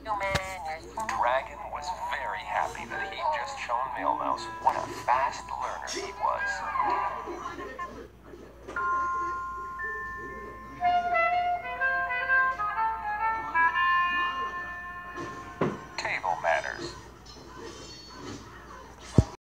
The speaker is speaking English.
Dragon was very happy that he'd just shown Meowmouse what a fast learner he was.